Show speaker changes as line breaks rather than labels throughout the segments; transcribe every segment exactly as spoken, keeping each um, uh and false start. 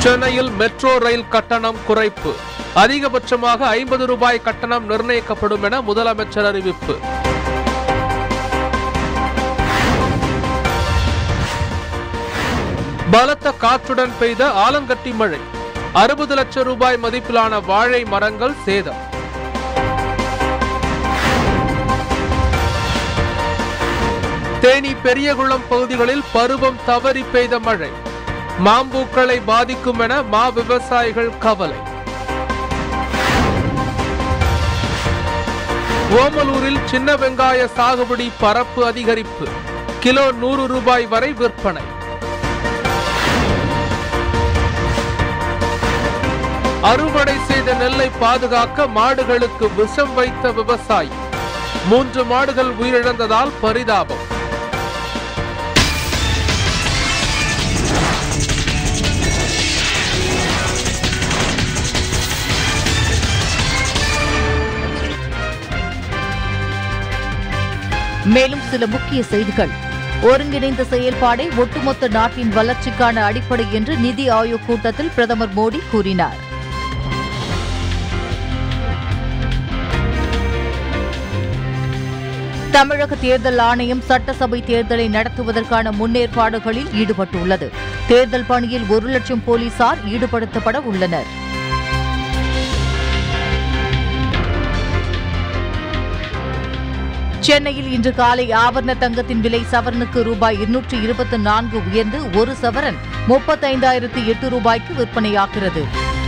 சென்னையில் metro rail கட்டணம் குறைப்பு. அதிகபட்சமாக ஐம்பது ரூபாய் கட்டணம் நிர்ணயிக்கப்படும் என முதலமைச்சர் அறிவிப்பு. பலத்த காற்றுடன் பெய்த ஆலங்கட்டி மழை. அறுபது லட்சம் ரூபாய் மதிப்பிலான வாழை மரங்கள் சேதம். தேனி பெரியகுளம் பகுதிகளில் பருவம் தவறி பெய்த மழை. மாம்பூக்களை பாதிக்கும் என மா விவசாயிகள் கவலை. ஓமலூரில் சின்ன வெங்காய சாகுபடி பரப்பு அதிகரிப்பு. கிலோ நூறு ரூபாய் வரை விற்பனை. அறுவடை செய்த நெல்லை பாதுகாக்க மாடுகளுக்கு விஷம் வைத்த விவசாயி. மூன்று மாடுகள் உயிரிழந்ததால் பரிதாபம்.
மேலும் சில முக்கிய செய்திகள். ஒருங்கிணைந்த செயல்பாடே ஒட்டுமொத்த நாட்டின் வளர்ச்சிக்கான அடிப்படை என்று நிதி ஆயோக் கூட்டத்தில் பிரதமர் மோடி கூறினார். தமிழக தேர்தல் ஆணையம் சட்டசபை தேர்தலை நடத்துவதற்கான முன்னேற்பாடுகளில் ஈடுபட்டுள்ளது. தேர்தல் பணியில் ஒரு லட்சம் போலீசார் ஈடுபடுத்தப்பட உள்ளனர். சென்னையில் இன்று காலை ஆபரண தங்கத்தின் விலை சவரனுக்கு ரூபாய் இருநூற்று இருபத்தி நான்கு உயர்ந்து ஒரு சவரன் முப்பத்தைந்தாயிரத்து எட்டு ரூபாய்க்கு விற்பனையாகிறது.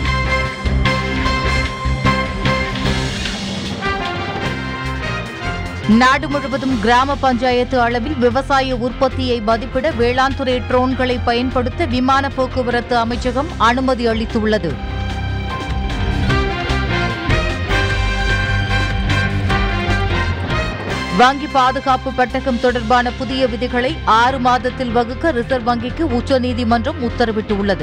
நாடு முழுவதும் கிராம பஞ்சாயத்து அளவில் விவசாய உற்பத்தியை மதிப்பிட வேளாண் துறை ட்ரோன்களை பயன்படுத்த விமான போக்குவரத்து அமைச்சகம் அனுமதி அளித்துள்ளது. வங்கி பாதுகாப்பு பெட்டகம் தொடர்பான புதிய விதிகளை ஆறு மாதத்தில் வகுக்க ரிசர்வ் வங்கிக்கு உச்சநீதிமன்றம் உத்தரவிட்டுள்ளது.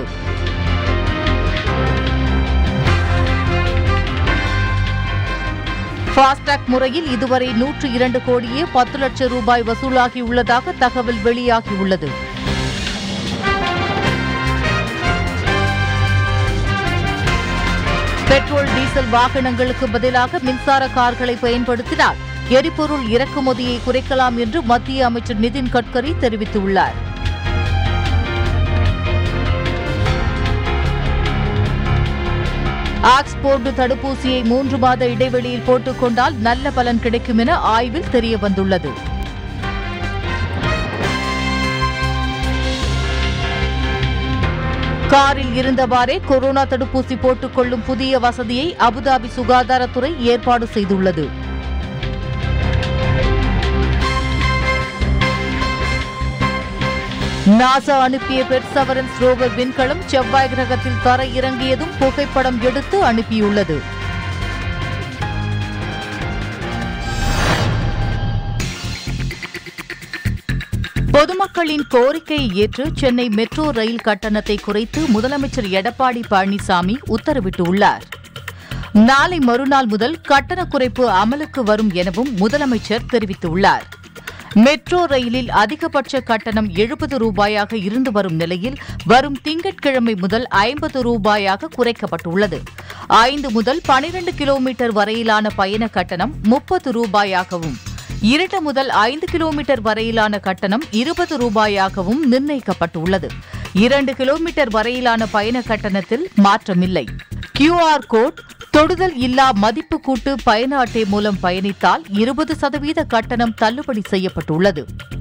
ஃபாஸ்டாக் முறையில் இதுவரை நூற்று இரண்டு கோடியே பத்து லட்சம் ரூபாய் வசூலாகியுள்ளதாக தகவல் வெளியாகியுள்ளது. பெட்ரோல் டீசல் வாகனங்களுக்கு பதிலாக மின்சார கார்களை பயன்படுத்தினால் எரிபொருள் இறக்குமதியை குறைக்கலாம் என்று மத்திய அமைச்சர் நிதின் கட்கரி தெரிவித்துள்ளார். ஆக்ஸ்போர்டு தடுப்பூசியை மூன்று மாத இடைவெளியில் போட்டுக் கொண்டால் நல்ல பலன் கிடைக்கும் என ஆய்வில் தெரியவந்துள்ளது. காரில் இருந்தவாறே கொரோனா தடுப்பூசி போட்டுக் கொள்ளும் புதிய வசதியை அபுதாபி சுகாதாரத்துறை ஏற்பாடு செய்துள்ளது. நாசா அனுப்பிய பெர்சவரன்ஸ் ரோவர் விண்கலம் செவ்வாய் கிரகத்தில் தர இறங்கியதும் புகைப்படம் எடுத்து அனுப்பியுள்ளது. பொதுமக்களின் கோரிக்கையை ஏற்று சென்னை மெட்ரோ ரயில் கட்டணத்தை குறைத்து முதலமைச்சர் எடப்பாடி பழனிசாமி உத்தரவிட்டுள்ளார். நாளை மறுநாள் முதல் கட்டண குறைப்பு அமலுக்கு வரும் எனவும் முதலமைச்சர் தெரிவித்துள்ளார். மெட்ரோ ரயிலில் அதிகபட்ச கட்டணம் எழுபது ரூபாயாக இருந்து வரும் நிலையில் வரும் திங்கட்கிழமை முதல் ஐம்பது ரூபாயாக குறைக்கப்பட்டுள்ளது. ஐந்து முதல் பனிரண்டு கிலோமீட்டர் வரையிலான பயண கட்டணம் முப்பது ரூபாயாகவும் இரண்டு முதல் ஐந்து கிலோமீட்டர் வரையிலான கட்டணம் இருபது ரூபாயாகவும் நிர்ணயிக்கப்பட்டுள்ளது. இரண்டு கிலோமீட்டர் வரையிலான பயண கட்டணத்தில் மாற்றமில்லை. கியூஆர் கோட், தொடுதல் இல்லா மதிப்பு கூட்டு பயண அட்டை மூலம் பயணித்தால் இருபது சதவீத கட்டணம் தள்ளுபடி செய்யப்பட்டுள்ளது.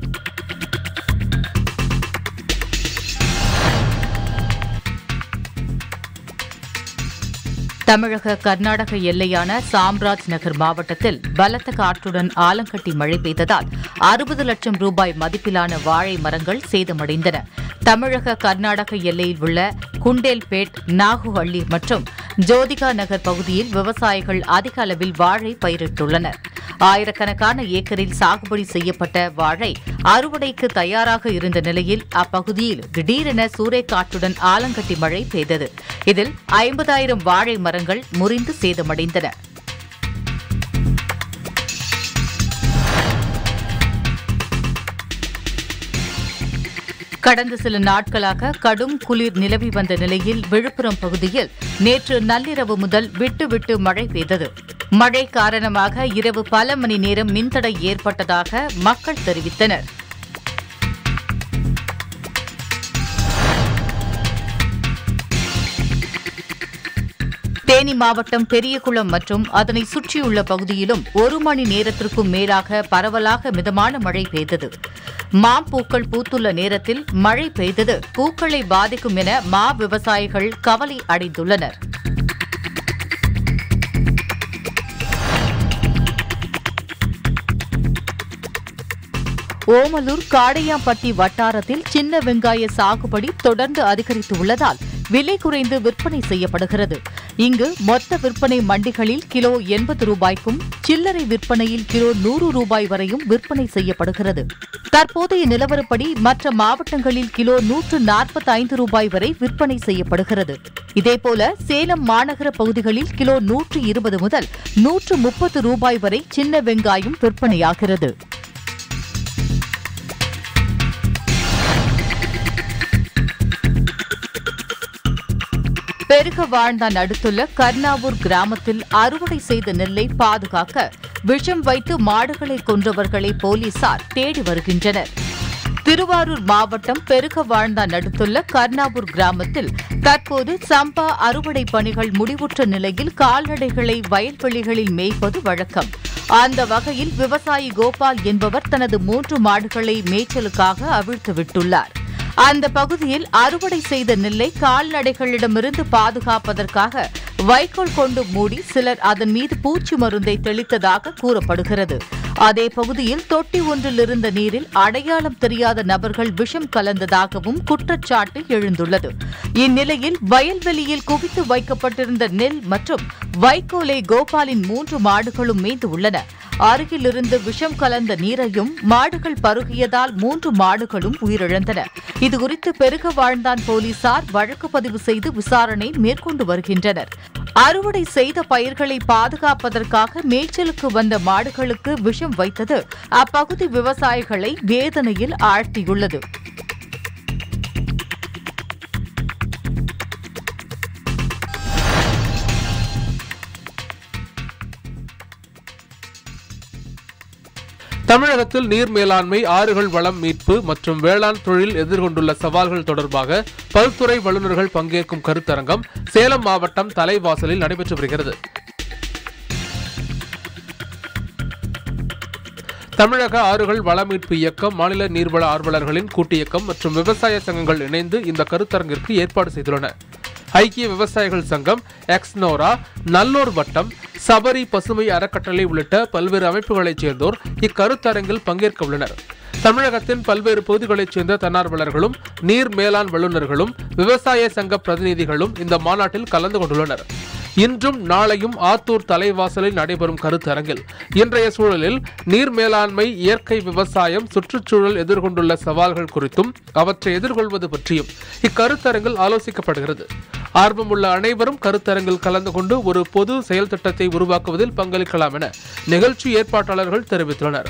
தமிழக கர்நாடக எல்லையான சாம்ராஜ் நகர் மாவட்டத்தில் பலத்த காற்றுடன் ஆலங்கட்டி மழை பெய்ததால் அறுபது லட்சம் ரூபாய் மதிப்பிலான வாழை மரங்கள் சேதமடைந்தன. தமிழக கர்நாடக எல்லையில் உள்ள குண்டேல்பேட், நாகுஹள்ளி மற்றும் ஜோதிகா நகர் பகுதியில் விவசாயிகள் அதிக அளவில் வாழை பயிரிட்டுள்ளனர். ஆயிரக்கணக்கான ஏக்கரில் சாகுபடி செய்யப்பட்ட வாழை அறுவடைக்கு தயாராக இருந்த நிலையில் அப்பகுதியில் திடீரென சூறைக்காற்றுடன் ஆலங்கட்டி மழை பெய்தது. இதில் ஐம்பதாயிரம் வாழை மரங்கள் முறிந்து சேதமடைந்தன. கடந்த சில நாட்களாக கடும் குளிர் நிலவி வந்த நிலையில் விழுப்புரம் பகுதியில் நேற்று நள்ளிரவு முதல் விட்டு விட்டு மழை பெய்தது. மழை காரணமாக இரவு பல மணி நேரம் மின்தடை ஏற்பட்டதாக மக்கள் தெரிவித்தனர். தேனி மாவட்டம் பெரியகுளம் மற்றும் அதனை சுற்றியுள்ள பகுதியிலும் ஒரு மணி நேரத்திற்கும் மேலாக பரவலாக மிதமான மழை பெய்தது. மாம்பூக்கள் பூத்துள்ள நேரத்தில் மழை பெய்தது பூக்களை பாதிக்கும் என மா விவசாயிகள் கவலை அடைந்துள்ளனர். ஓமலூர் காடையாம்பட்டி வட்டாரத்தில் சின்ன வெங்காய சாகுபடி தொடர்ந்து அதிகரித்து உள்ளதால் விலை குறைந்து விற்பனை செய்யப்படுகிறது. இங்கு மொத்த விற்பனை மண்டிகளில் கிலோ எண்பது ரூபாய்க்கும் சில்லறை விற்பனையில் கிலோ நூறு ரூபாய் வரையும் விற்பனை செய்யப்படுகிறது. தற்போதைய நிலவரப்படி மற்ற மாவட்டங்களில் கிலோ நூற்று நாற்பத்தி ஐந்து ரூபாய் வரை விற்பனை செய்யப்படுகிறது. இதேபோல சேலம் மாநகர பகுதிகளில் கிலோ நூற்று இருபது முதல் நூற்று முப்பது ரூபாய் வரை சின்ன வெங்காயம் விற்பனையாகிறது. பெருக வாழ்ந்தான் அடுத்துள்ள கர்ணாவூர் கிராமத்தில் அறுவடை செய்த நெல்லை பாதுகாக்க விஷம் வைத்து மாடுகளை கொன்றவர்களை போலீசார் தேடி வருகின்றனர். திருவாரூர் மாவட்டம் பெருக வாழ்ந்தான் அடுத்துள்ள கர்ணாவூர் கிராமத்தில் தற்போது சம்பா அறுவடை பணிகள் முடிவுற்ற நிலையில் கால்நடைகளை வயல்வெளிகளில் மேய்ப்பது வழக்கம். அந்த வகையில் விவசாயி கோபால் என்பவர் தனது மூன்று மாடுகளை மேய்ச்சலுக்காக அவிழ்த்து விட்டுள்ளார். அந்த பகுதியில் அறுவடை செய்த நெல்லை கால்நடைகளிடமிருந்து பாதுகாப்பதற்காக வைக்கோல் கொண்டு மூடி சிலர் அதன் மீது பூச்சி மருந்தை தெளித்ததாக கூறப்படுகிறது. அதே பகுதியில் தொட்டி ஒன்றில் இருந்த நீரில் அடையாளம் தெரியாத நபர்கள் விஷம் கலந்ததாகவும் குற்றச்சாட்டு எழுந்துள்ளது. இந்நிலையில் வயல்வெளியில் குவித்து வைக்கப்பட்டிருந்த நெல் மற்றும் வைக்கோலை கோபாலின் மூன்று மாடுகளும் மேய்ந்து உள்ளன. அருகிலிருந்து விஷம் கலந்த நீரையும் மாடுகள் பருகியதால் மூன்று மாடுகளும் உயிரிழந்தன. இதுகுறித்து பெருக வாழ்ந்தான் போலீசார் வழக்கு பதிவு செய்து விசாரணை மேற்கொண்டு வருகின்றனர். அறுவடை செய்த பயிர்களை பாதுகாப்பதற்காக மேய்ச்சலுக்கு வந்த மாடுகளுக்கு விஷம் வைத்தது அப்பகுதி விவசாயிகளை வேதனையில் ஆழ்த்தியுள்ளது.
தமிழகத்தில் நீர் மேலாண்மை, ஆறுகள் வளம் மீட்பு மற்றும் வேளாண் தொழில் எதிர்கொண்டுள்ள சவால்கள் தொடர்பாக பல்துறை வல்லுநர்கள் பங்கேற்கும் கருத்தரங்கம் சேலம் மாவட்டம் தலைவாசலில் நடைபெற்று வருகிறது. தமிழக ஆறுகள் வள மீட்பு இயக்கம், மாநில நீர்வள ஆர்வலர்களின் கூட்டு இயக்கம் மற்றும் விவசாய சங்கங்கள் இணைந்து இந்த கருத்தரங்கிற்கு ஏற்பாடு செய்துள்ளன. ஐக்கிய விவசாயிகள் சங்கம், எக்ஸ்னோரா, நல்லூர் வட்டம், சபரி பசுமை அறக்கட்டளை உள்ளிட்ட பல்வேறு அமைப்புகளைச் சேர்ந்தோர் இக்கருத்தரங்கில் பங்கேற்க உள்ளனர். தமிழகத்தின் பல்வேறு பகுதிகளைச் சேர்ந்த தன்னார்வலர்களும் நீர் மேலாண் வல்லுநர்களும் விவசாய சங்க பிரதிநிதிகளும் இந்த மாநாட்டில் கலந்து கொண்டுள்ளனர். இன்றும் நாளையும் ஆத்தூர் தலைவாசலில் நடைபெறும் கருத்தரங்கில் இன்றைய சூழலில் நீர் மேலாண்மை, இயற்கை விவசாயம், சுற்றுச்சூழல் எதிர்கொண்டுள்ள சவால்கள் குறித்தும் அவற்றை எதிர்கொள்வது பற்றியும் இக்கருத்தரங்கில் ஆலோசிக்கப்படுகிறது. ஆர்வமுள்ள அனைவரும் கருத்தரங்கில் கலந்து கொண்டு ஒரு பொது செயல் திட்டத்தை உருவாக்குவதில் பங்களிக்கலாம் என நிகழ்ச்சி ஏற்பாட்டாளர்கள் தெரிவித்துள்ளனர்.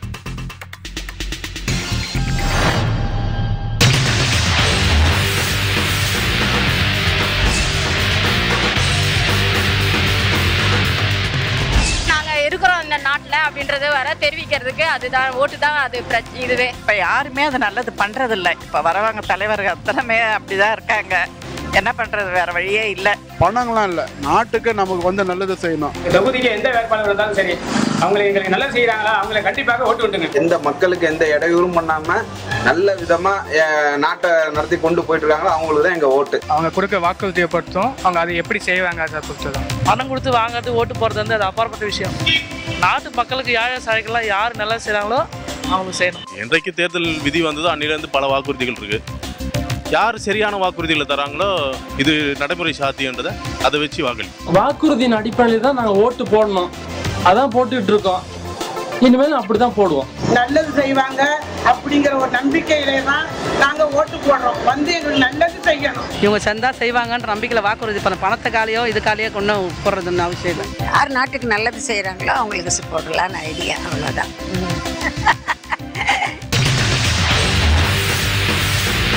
நாட்டில் அப்படின்றது வர தெரிவிக்கிறதுக்கு அதுதான் ஓட்டு தான். அது இதுவே
இப்போ யாருமே அது நல்லது பண்றதில்லை. இப்போ வரவங்க தலைவர்கள் அத்தனை அப்படிதான் இருக்காங்க. என்ன பண்றது, வேற வழியே இல்லை.
பணங்களாம் இல்லை, நாட்டுக்கு நமக்கு வந்து நல்லது செய்யணும்.
தொகுதிக்கு எந்த வேட்பாளர் இருந்தாலும் சரி, அவங்களுக்கு எங்களுக்கு நல்லது செய்யறாங்களா அவங்களை கண்டிப்பாக ஓட்டு விட்டுங்க.
எந்த மக்களுக்கு எந்த இடையூறும் பண்ணாம நல்ல விதமா நாட்டை நடத்தி கொண்டு போயிட்டு இருக்காங்களோ அவங்களுக்கு தான் எங்க ஓட்டு.
அவங்க கொடுக்க வாக்குறுதியை பொறுத்தும் அவங்க அதை எப்படி செய்வாங்க அதை பொறுத்துதான்.
பணம் கொடுத்து வாங்கிறது ஓட்டு போறது வந்து அது அப்பாற்பட்ட விஷயம். நாட்டு மக்களுக்கு யார் சாய்க்கலாம், யார் நல்லா செய்யறாங்களோ அவங்களுக்கு செய்யணும்.
இன்றைக்கு தேர்தல் விதி வந்தது, அன்னிலிருந்து பல வாக்குறுதிகள் இருக்கு. யார் சரியான வாக்குறுதிகளை தராங்களோ இது நடைமுறை சாத்தியன்றதை அதை வச்சு வாக்களி.
வாக்குறுதியின் அடிப்படையில் தான் நாங்கள் ஓட்டு போடணும், அதான் போட்டுக்கிட்டு இருக்கோம். இனிமேல் அப்படிதான் போடுவோம்.
நல்லது செய்வாங்க அப்படிங்கிற ஒரு நம்பிக்கையிலே தான் நாங்க ஓட்டு போடுறோம். வந்து எங்களுக்கு நல்லது செய்யணும்,
இவங்க சந்தா செய்வாங்கன்ற நம்பிக்கையில வாக்குறுதி பண்ண பணத்துக்காலையோ இதுக்காலையோ கொண்டு போடுறதுன்னு அவசியம் இல்லை.
யார் நாட்டுக்கு நல்லது செய்யறாங்களோ அவங்களுக்கு போடலான்னு ஐடியா, அவ்வளவுதான்.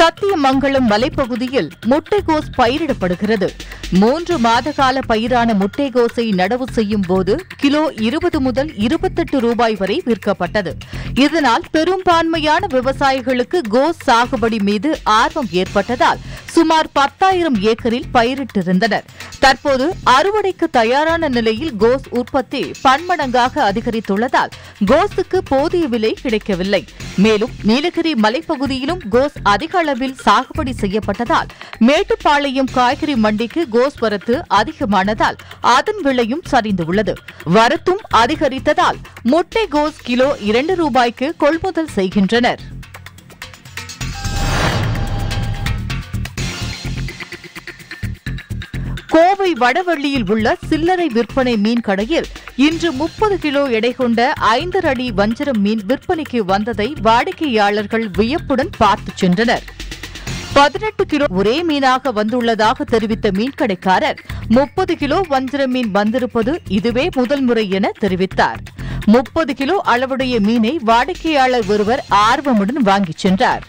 சத்தியமங்கலம் மலைப்பகுதியில் முட்டைகோஸ் பயிரிடப்படுகிறது. மூன்று மாத கால பயிரான முட்டைகோஸை நடவு செய்யும் போது கிலோ இருபது முதல் இருபத்தெட்டு ரூபாய் வரை விற்கப்பட்டது. இதனால் பெரும்பான்மையான விவசாயிகளுக்கு கோஸ் சாகுபடி மீது ஆர்வம் ஏற்பட்டதால் சுமார் பத்தாயிரம் ஏக்கரில் பயிரிட்டிருந்தனர். தற்போது அறுவடைக்கு தயாரான நிலையில் கோஸ் உற்பத்தி பன்மடங்காக அதிகரித்துள்ளதால் கோஸுக்கு போதிய விலை கிடைக்கவில்லை. மேலும் நீலகிரி மலைப்பகுதியிலும் கோஸ் அதிக அளவில் சாகுபடி செய்யப்பட்டதால் மேட்டுப்பாளையம் காய்கறி மண்டிக்கு கோஸ் வரத்து அதிகமானதால் அதன் விலையும் சரிந்துள்ளது. வரத்தும் அதிகரித்ததால் முட்டை கோஸ் கிலோ இரண்டு ரூபாய்க்கு கொள்முதல் செய்கின்றனர். கோவை வடவள்ளியில் உள்ள சில்லறை விற்பனை மீன் கடையில் இன்று முப்பது கிலோ எடை கொண்ட ஐந்தரை அடி வஞ்சரம் மீன் விற்பனைக்கு வந்ததை வாடிக்கையாளர்கள் வியப்புடன் பார்த்து சென்றனர். பதினெட்டு கிலோ ஒரே மீனாக வந்துள்ளதாக தெரிவித்த மீன்கடைக்காரர் முப்பது கிலோ வஞ்சர மீன் வந்திருப்பது இதுவே முதல் முறை என தெரிவித்தார். முப்பது கிலோ அளவுடைய மீனை வாடிக்கையாளர் ஒருவர் ஆர்வமுடன் வாங்கிச் சென்றார்.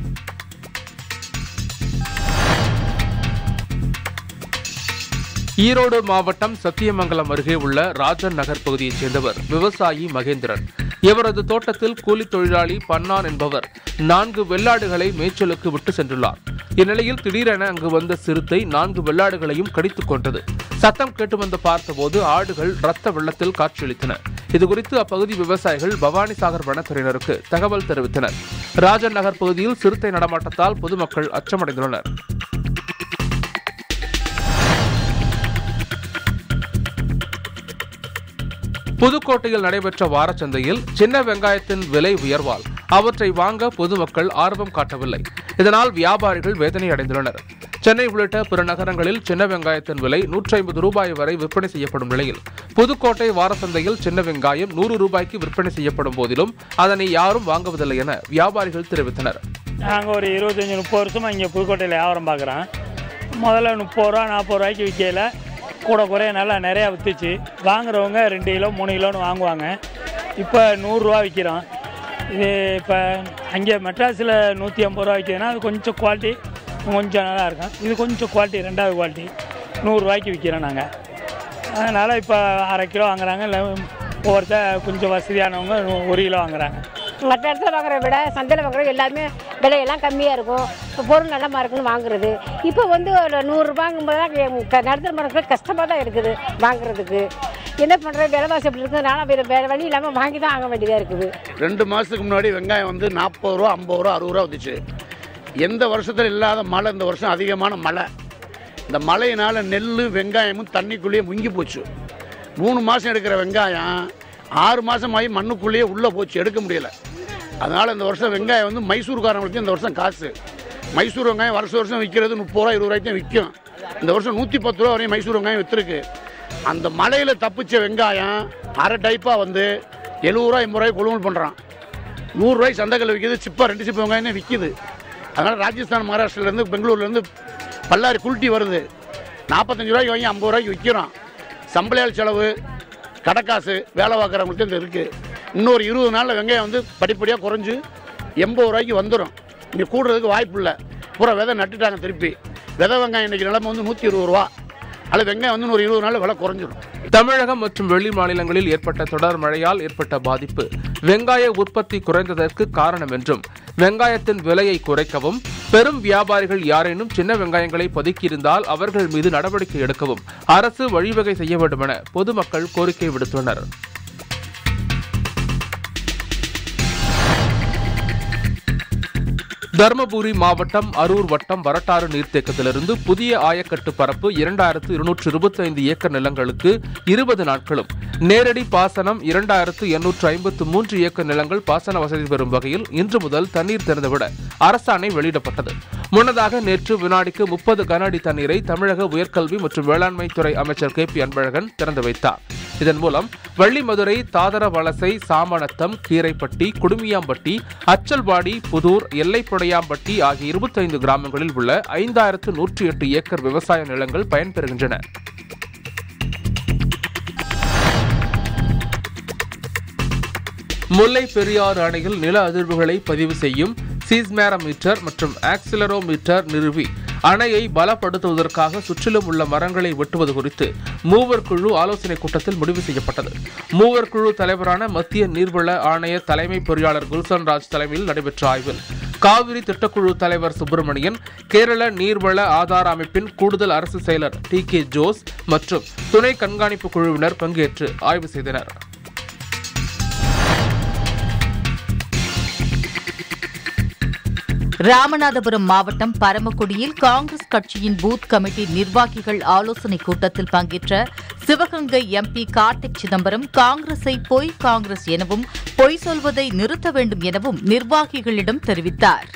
ஈரோடு மாவட்டம் சத்தியமங்கலம் அருகே உள்ள ராஜன் நகர் பகுதியைச் சேர்ந்தவர் விவசாயி மகேந்திரன். இவரது தோட்டத்தில் கூலி தொழிலாளி பன்னான் என்பவர் நான்கு வெள்ளாடுகளை மேய்ச்சலுக்கு விட்டு சென்றுள்ளார். இந்நிலையில் திடீரென அங்கு வந்த சிறுத்தை நான்கு வெள்ளாடுகளையும் கடித்துக் கொண்டது. சத்தம் கேட்டு வந்து பார்த்தபோது ஆடுகள் ரத்த வெள்ளத்தில் காட்சியளித்தன. இதுகுறித்து அப்பகுதி விவசாயிகள் பவானிசாகர் வனத்துறையினருக்கு தகவல் தெரிவித்தனர். ராஜன் நகர் பகுதியில் சிறுத்தை நடமாட்டத்தால் பொதுமக்கள் அச்சமடைந்துள்ளனர். புதுக்கோட்டையில் நடைபெற்ற வாரச்சந்தையில் சின்ன வெங்காயத்தின் விலை உயர்வால் அவற்றை வாங்க பொதுமக்கள் ஆர்வம் காட்டவில்லை. இதனால் வியாபாரிகள் வேதனை அடைந்துள்ளனர். சென்னை உள்ளிட்ட பிற நகரங்களில் சின்ன வெங்காயத்தின் விலை நூற்றி ஐம்பது ரூபாய் வரை விற்பனை செய்யப்படும் நிலையில் புதுக்கோட்டை வாரச்சந்தையில் சின்ன வெங்காயம் நூறு ரூபாய்க்கு விற்பனை செய்யப்படும் போதிலும் அதனை யாரும் வாங்குவதில்லை என வியாபாரிகள் தெரிவித்தனர்.
நாங்கள் ஒரு இருபத்தஞ்சி முப்பது வருஷமா இங்கே புதுக்கோட்டையில் வியாபாரம் பார்க்குறோம். முதல்ல முப்பது ரூபா நாற்பது ரூபாய்க்கு விற்கல கூட குறைய நல்லா நிறையா விற்றுச்சு. வாங்குறவங்க ரெண்டு கிலோ மூணு கிலோன்னு வாங்குவாங்க. இப்போ நூறுரூவா விற்கிறோம். இது இப்போ அங்கே மெட்ராஸில் நூற்றி ஐம்பது ரூபா விற்கிதுன்னா அது கொஞ்சம் குவாலிட்டி கொஞ்சம் நல்லா இருக்கும். இது கொஞ்சம் குவாலிட்டி ரெண்டாவது குவாலிட்டி நூறுரூவாய்க்கு விற்கிறோம் நாங்கள். அதனால் இப்போ அரை கிலோ வாங்குறாங்க. இல்லை ஒவ்வொருத்தர் கொஞ்சம் வசதியானவங்க ஒரு கிலோ வாங்குறாங்க.
மற்ற இடத்துல வாங்குறத விட சந்தையில் வாங்குறது எல்லாமே விலையெல்லாம் கம்மியாக இருக்கும். இப்போ பொருள் நல்லமா இருக்குன்னு வாங்குறது. இப்போ வந்து நூறுரூபாங்கும்போது தான் நடுத்தர மக்களுக்கு கஷ்டமாக தான் இருக்குது வாங்குறதுக்கு. என்ன பண்ணுறது, விலைவாசி அப்படி இருக்குது. நானும் வேறு வழி இல்லாமல் வாங்கி தான் ஆக வேண்டியதாக இருக்குது.
ரெண்டு மாதத்துக்கு முன்னாடி வெங்காயம் வந்து நாற்பது ரூபா ஐம்பது ரூபா அறுபது ரூபா வந்துச்சு. எந்த வருஷத்தில் இல்லாத மழை இந்த வருஷம் அதிகமான மழை. இந்த மழையினால் நெல் வெங்காயமும் தண்ணிக்குள்ளேயே முங்கி போச்சு. மூணு மாதம் எடுக்கிற வெங்காயம் ஆறு மாதம் ஆகி மண்ணுக்குள்ளேயே உள்ளே போச்சு, எடுக்க முடியலை. அதனால் இந்த வருஷம் வெங்காயம் வந்து மைசூர்காரங்களுக்கு இந்த வருஷம் காசு. மைசூர் வெங்காயம் வருஷம் வருஷம் விற்கிறது முப்பது ரூபா இருபது ரூபாய்க்கு தான் விற்கும். இந்த வருஷம் நூற்றி பத்து ரூபா வரையும் மைசூர் வெங்காயம் விற்றுருக்கு. அந்த மலையில் தப்பிச்ச வெங்காயம் அரை டைப்பாக வந்து எழுபது ரூபா எண்பது ரூபாய்க்கு கொள்முதல் பண்ணுறான். நூறுரூவாய்க்கு சந்தைகள் விற்கிது. சிப்பா ரெண்டு சிப்பா வெங்காயம் தான் விற்கிது. அதனால் ராஜஸ்தான் மகாராஷ்டிராலேருந்து பெங்களூர்லேருந்து பல்லாரி குல்ட்டி வருது. நாற்பத்தஞ்சு ரூபாய்க்கு வாங்கி ஐம்பது ரூபாய்க்கு விற்கிறோம். சம்பளையால் செலவு கடைக்காசு வேலை பார்க்குறவங்களுக்கு இந்த இருக்குது. இன்னொரு இருபது நாளில் வெங்காயம் வந்து படிப்படியாக குறைஞ்சி எண்பது ரூபாய்க்கு வந்துடும். இங்கே கூடுறதுக்கு வாய்ப்பு இல்லை. பூரா விதை நட்டுட்டாங்க. திருப்பி விதை வெங்காயம் இன்றைக்கி நிலைமை வந்து நூற்றி இருபது ரூபா. அதில் வெங்காயம் வந்து ஒரு இருபது நாளில் விலை குறைஞ்சிடும்.
தமிழகம் மற்றும் வெளி மாநிலங்களில் ஏற்பட்ட தொடர் மழையால் ஏற்பட்ட பாதிப்பு வெங்காய உற்பத்தி குறைந்ததற்கு காரணம் என்றும், வெங்காயத்தின் விலையை குறைக்கவும் பெரும் வியாபாரிகள் யாரேனும் சின்ன வெங்காயங்களை பதுக்கியிருந்தால் அவர்கள் மீது நடவடிக்கை எடுக்கவும் அரசு வழிவகை செய்ய வேண்டும் என பொதுமக்கள் கோரிக்கை விடுத்துள்ளனர். தருமபுரி மாவட்டம் அரூர் வட்டம் வரட்டாறு நீர்த்தேக்கத்திலிருந்து புதிய ஆயக்கட்டு பரப்பு இரண்டாயிரத்து இருநூற்று இருபத்தி ஐந்து ஏக்கர் நிலங்களுக்கு இருபது நாட்களும், நேரடி பாசனம் இரண்டாயிரத்து எண்ணூற்று ஐம்பத்து மூன்று ஏக்கர் நிலங்கள் பாசன வசதி பெறும் வகையில் இன்று முதல் தண்ணீர் திறந்துவிட அரசாணை வெளியிடப்பட்டது. முன்னதாக நேற்று வினாடிக்கு முப்பது கன அடி தண்ணீரை தமிழக உயர்கல்வி மற்றும் வேளாண்மை துறை அமைச்சர் கே பி அன்பழகன் திறந்து வைத்தார். இதன் மூலம் வள்ளிமதுரை, தாதரவலசை, சாமநத்தம், கீரைப்பட்டி, குடுமியாம்பட்டி, அச்சல்வாடி, புதூர், எல்லைப்புடையாம்பட்டி ஆகிய இருபத்தி ஐந்து கிராமங்களில் உள்ள ஐந்தாயிரத்து நூற்றி எட்டு ஏக்கர் விவசாய நிலங்கள் பயன்பெறுகின்றன. முல்லை பெரியாறு அணையில் நில அதிர்வுகளை பதிவு செய்யும் சீஸ்மேரோமீட்டர் மற்றும் ஆக்சிலரோமீட்டர் நிறுவி அணையை பலப்படுத்துவதற்காக சுற்றிலும் உள்ள மரங்களை வெட்டுவது குறித்து மூவர் குழு ஆலோசனைக் கூட்டத்தில் முடிவு செய்யப்பட்டது. மூவர் குழு தலைவரான மத்திய நீர்வள ஆணைய தலைமை பொறியாளர் குல்சன் ராஜ் தலைமையில் நடைபெற்ற ஆய்வில் காவிரி திட்டக்குழு தலைவர் சுப்பிரமணியன், கேரள நீர்வள ஆதார அமைப்பின் கூடுதல் அரசு செயலர் டி கே ஜோஸ் மற்றும் துணை கண்காணிப்பு குழுவினர் பங்கேற்று ஆய்வு செய்தனர்.
ராமநாதபுரம் மாவட்டம் பரமக்குடியில் காங்கிரஸ் கட்சியின் பூத் கமிட்டி நிர்வாகிகள் ஆலோசனைக் கூட்டத்தில் பங்கேற்ற சிவகங்கை எம்பி கார்த்திக் சிதம்பரம் காங்கிரஸை பொய் காங்கிரஸ் எனவும் பொய் சொல்வதை நிறுத்த வேண்டும் எனவும் நிர்வாகிகளிடம் தெரிவித்தார்.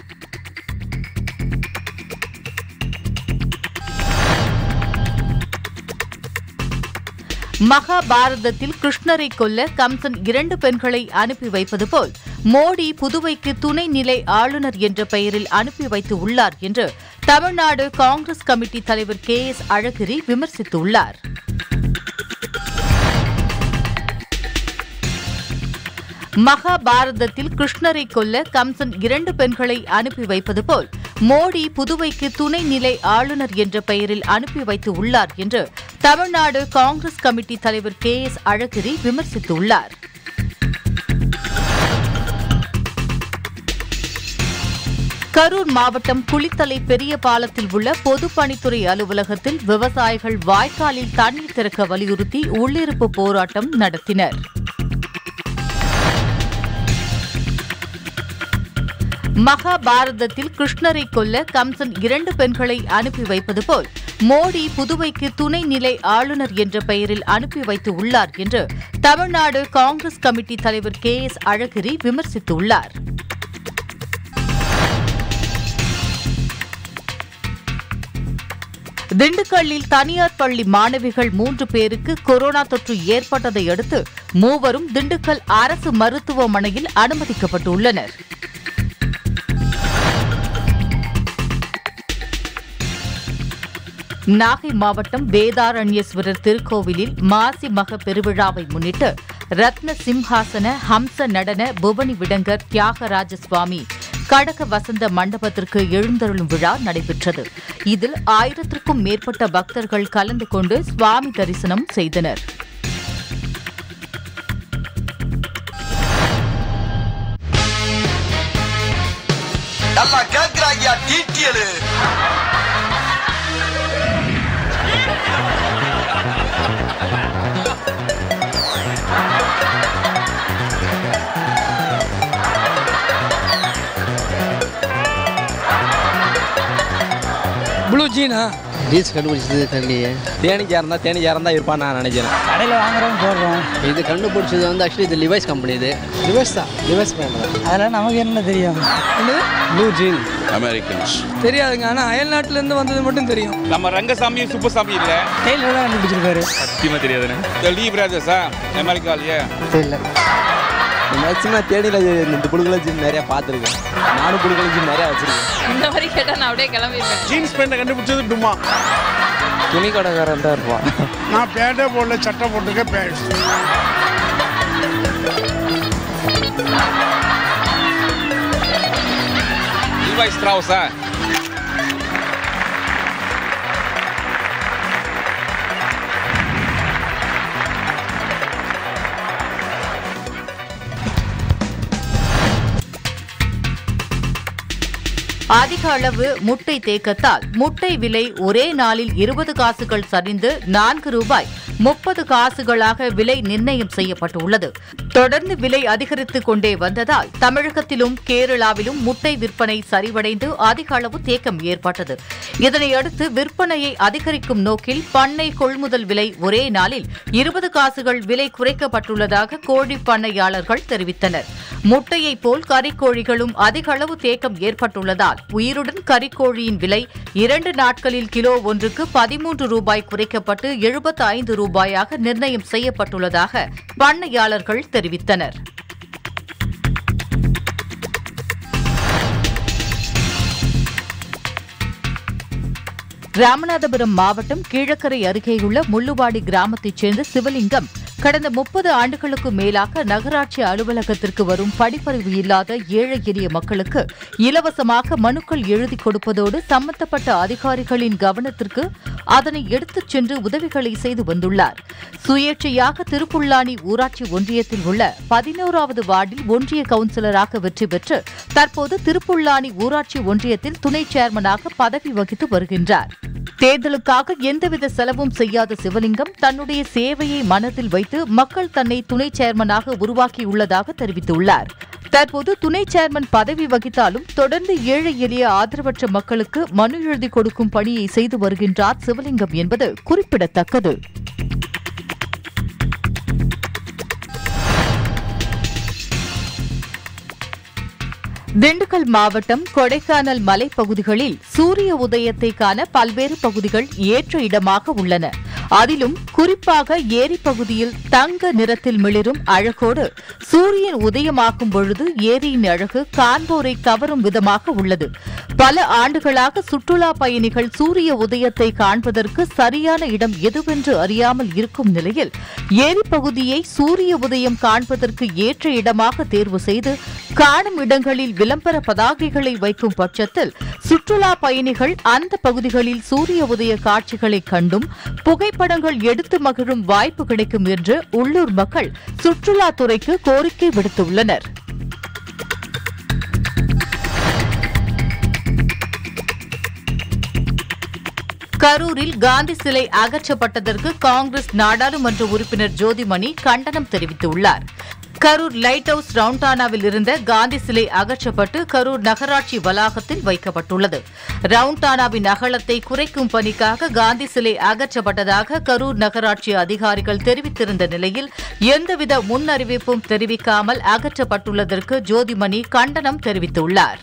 மகாபாரதத்தில் கிருஷ்ணரை கொல்ல கம்சன் இரண்டு பெண்களை அனுப்பி வைப்பது போல் மோடி புதுவைக்கு துணைநிலை ஆளுநர் என்ற பெயரில் அனுப்பி வைத்து உள்ளார் என்று தமிழ்நாடு காங்கிரஸ் கமிட்டி தலைவர் கே எஸ் அழகிரி விமர்சித்துள்ளார். மகாபாரதத்தில் கிருஷ்ணரை கொல்ல கம்சன் இரண்டு பெண்களை அனுப்பி வைப்பது போல் மோடி புதுவைக்கு துணைநிலை ஆளுநர் என்ற பெயரில் அனுப்பி வைத்து உள்ளார் என்று தமிழ்நாடு காங்கிரஸ் கமிட்டி தலைவர் கே எஸ் அழகிரி விமர்சித்துள்ளார். கரூர் மாவட்டம் குளித்தலை பெரிய பாலத்தில் உள்ள பொதுப்பணித்துறை அலுவலகத்தில் விவசாயிகள் வாய்க்காலில் தண்ணீர் திறக்க வலியுறுத்தி உள்ளிருப்பு போராட்டம் நடத்தினர். மகாபாரதத்தில் கிருஷ்ணரை கொல்ல கம்சன் இரண்டு பெண்களை அனுப்பி வைப்பது போல் மோடி புதுவைக்கு துணைநிலை ஆளுநர் என்ற பெயரில் அனுப்பி வைத்து உள்ளார் என்று தமிழ்நாடு காங்கிரஸ் கமிட்டி தலைவர் கே எஸ் அழகிரி விமர்சித்துள்ளார். திண்டுக்கல்லில் தனியார் பள்ளி மாணவிகள் மூன்று பேருக்கு கொரோனா தொற்று ஏற்பட்டதை அடுத்து மூவரும் திண்டுக்கல் அரசு மருத்துவமனையில் அனுமதிக்கப்பட்டுள்ளனர். நாகை மாவட்டம் வேதாரண்யேஸ்வரர் திருக்கோவிலில் மாசி மக பெருவிழாவை முன்னிட்டு ரத்ன சிம்ஹாசன ஹம்ச நடன புவனி விடங்கர் தியாகராஜ சுவாமி கடக வசந்த மண்டபத்திற்கு எழுந்தருளும் விழா நடைபெற்றது. இதில் ஆயிரத்திற்கும் மேற்பட்ட பக்தர்கள் கலந்து கொண்டு சுவாமி தரிசனம் செய்தனர்.
ப்ளூ ஜீனா
ஜீன்ஸ் கண்டுபிடிச்சது தெரியலையே.
தேனிக்காக இருந்தால் தேனிக்காக இருந்தால் இருப்பான்னு நான் நினைக்கிறேன்.
கடையில் வாங்குறோம் போடுறோம்.
இது கண்டுபிடிச்சது வந்து ஆக்சுவலி இது லிவைஸ் கம்பெனி. இது லிவைஸ் தான் லிவைஸ் பண்ணுறேன்.
அதெல்லாம் நமக்கு என்ன தெரியும்.
ப்ளூ ஜீன் அமெரிக்கன்ஸ்
தெரியாதுங்க. ஆனால் அயல் நாட்டிலேருந்து வந்தது மட்டும் தெரியும்.
நம்ம ரங்கசாமி சுப்பசாமி இல்லை
டெய்லர் தான் கண்டுபிடிச்சிருக்காரு.
சத்தியமாக தெரியாதுண்ணே. லீ பிரதர்ஸா அமெரிக்காலையே
தெரியல.
மேக்ஸிமம் தேனியில் இந்த புழுக்களை ஜீன் நிறையா பார்த்துருக்கேன். நானும் புழுக்களை ஜீன் நிறையா வச்சுருக்கேன்.
இந்த மாதிரி கேட்டால் நான் அப்படியே கிளம்பிடுவேன்.
ஜீன்ஸ் பேண்ட்டை கண்டுபிடிச்சது டுமா.
துணி கடைக்காரன் தான் இருப்பான்.
நான் பேண்டே போடல, சட்டை போட்டுருக்கேன். பேண்ட்
லீவாய் ஸ்ட்ராவுஸா
அதிக அளவு முட்டை தேக்கத்தால் முட்டை விலை ஒரே நாளில் இருபது காசுகள் சரிந்து நான்கு ரூபாய் முப்பது காசுகளாக விலை நிர்ணயம் செய்யப்பட்டுள்ளது. தொடர்ந்து விலை அதிகரித்துக் கொண்டே வந்ததால் தமிழகத்திலும் கேரளாவிலும் முட்டை விற்பனை சரிவடைந்து அதிக அளவு தேக்கம் ஏற்பட்டது. இதனையடுத்து விற்பனையை அதிகரிக்கும் நோக்கில் பண்ணை கொள்முதல் விலை ஒரே நாளில் இருபது காசுகள் விலை குறைக்கப்பட்டுள்ளதாக கோழி பண்ணையாளர்கள் தெரிவித்தனர். முட்டையைப் போல் கறிக்கோழிகளும் அதிக அளவு தேக்கம் ஏற்பட்டுள்ளதால் உயிருடன் கறிக்கோழியின் விலை இரண்டு நாட்களில் கிலோ ஒன்றுக்கு பதிமூன்று ரூபாய் குறைக்கப்பட்டு எழுபத்தி ஐந்து ரூபாயாக நிர்ணயம் செய்யப்பட்டுள்ளதாக பண்ணையாளர்கள் தெரிவித்தனர். ராமநாதபுரம் மாவட்டம் கீழக்கரை அருகேயுள்ள முள்ளுவாடி கிராமத்தைச் சேர்ந்த சிவலிங்கம் கடந்த முப்பது ஆண்டுகளுக்கு மேலாக நகராட்சி அலுவலகத்திற்கு வரும் படிப்பறிவு இல்லாத ஏழை எளிய மக்களுக்கு இலவசமாக மனுக்கள் எழுதி கொடுப்பதோடு சம்பந்தப்பட்ட அதிகாரிகளின் கவனத்திற்கு அதனை எடுத்துச் சென்று உதவிகளை செய்து வந்துள்ளார். சுயேட்சையாக திருப்புல்லானி ஊராட்சி ஒன்றியத்தில் உள்ள பதினோராவது வார்டில் ஒன்றிய கவுன்சிலராக வெற்றி பெற்று தற்போது திருப்புல்லானி ஊராட்சி ஒன்றியத்தில் துணை சேர்மனாக பதவி வகித்து வருகின்றார். தேர்தலுக்காக எந்தவித செலவும் செய்யாத சிவலிங்கம் தன்னுடைய சேவையை மனதில் வைத்து மக்கள் தன்னை துணை சேர்மனாக உருவாக்கியுள்ளதாக தெரிவித்துள்ளார். தற்போது துணை சேர்மன் பதவி வகித்தாலும் தொடர்ந்து ஏழை எளிய ஆதரவற்ற மக்களுக்கு மனு எழுதி கொடுக்கும் பணியை செய்து வருகின்றார் சிவலிங்கம் என்பது குறிப்பிடத்தக்கது. திண்டுக்கல் மாவட்டம் கொடைக்கானல் மலைப்பகுதிகளில் சூரிய உதயத்தை காண பல்வேறு பகுதிகள் ஏற்ற இடமாக உள்ளன. அதிலும் குறிப்பாக ஏரி பகுதியில் தங்க நிறத்தில் மிளிரும் அழகோடு சூரியன் உதயமாகும் பொழுது ஏரியின் அழகு காண்போரை கவரும் விதமாக உள்ளது. பல ஆண்டுகளாக சுற்றுலா பயணிகள் சூரிய உதயத்தை காண்பதற்கு சரியான இடம் எதுவென்று அறியாமல் இருக்கும் நிலையில் ஏரி பகுதியை சூரிய உதயம் காண்பதற்கு ஏற்ற இடமாக தேர்வு செய்து காணும் இடங்களில் விளம்பர பதாகைகளை வைக்கும் பட்சத்தில் சுற்றுலா பயணிகள் அந்த பகுதிகளில் சூரிய உதய காட்சிகளை கண்டும் புகைப்படங்கள் எடுத்து மகிழும் வாய்ப்பு கிடைக்கும் என்று உள்ளூர் மக்கள் சுற்றுலாத்துறைக்கு கோரிக்கை விடுத்துள்ளனர். கரூரில் காந்தி சிலை அகற்றப்பட்டதற்கு காங்கிரஸ் நாடாளுமன்ற உறுப்பினர் ஜோதிமணி கண்டனம் தெரிவித்துள்ளார். கரூர் லைட் ஹவுஸ் ரவுண்டானாவில் இருந்த காந்தி சிலை அகற்றப்பட்டு கரூர் நகராட்சி வளாகத்தில் வைக்கப்பட்டுள்ளது. ரவுண்டானாவின் அகலத்தை குறைக்கும் பணிக்காக காந்தி சிலை அகற்றப்பட்டதாக கரூர் நகராட்சி அதிகாரிகள் தெரிவித்திருந்த நிலையில் எந்தவித முன் அறிவிப்பும் தெரிவிக்காமல் அகற்றப்பட்டுள்ளதற்கு ஜோதிமணி கண்டனம் தெரிவித்துள்ளார்.